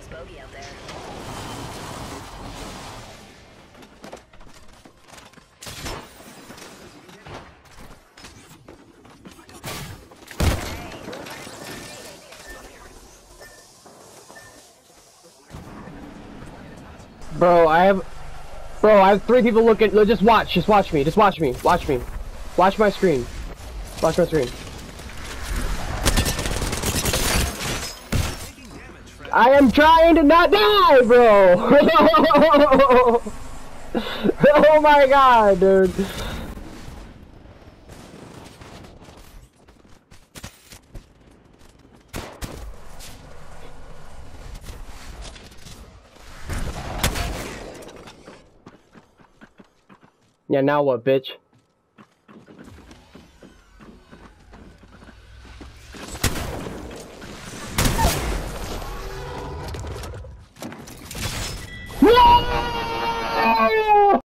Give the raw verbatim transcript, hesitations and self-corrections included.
bogey out there. Bro, I have, bro, I have three people looking. No, just watch, just watch me, just watch me, watch me, watch my screen, watch my screen. I am trying to not die, bro. Oh my god, dude. Yeah, now what, bitch? No!